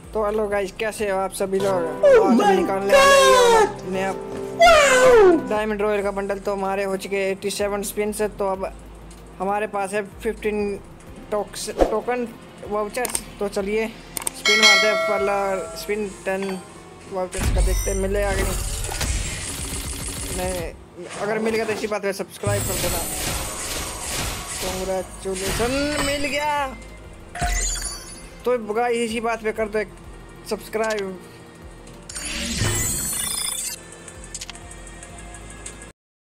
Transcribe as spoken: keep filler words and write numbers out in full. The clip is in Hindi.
तो हेलो गाइस, कैसे हो आप सभी लोग। आज हम निकालने वाले नया डायमंड रॉयल का बंडल। तो हमारे हो चुके सत्तासी स्पिन से, तो अब हमारे पास है पंद्रह टोकन वाउचर्स। तो चलिए स्पिन मारते हैं। पहला स्पिन टेन वाउचर्स का देखते हैं मिलेगा कि नहीं। अगर मिल गया तो इसी बात पे सब्सक्राइब कर देना। कांग्रेचुलेसन, मिल गया। तो गाइस इसी बात पे कर दो सब्सक्राइब।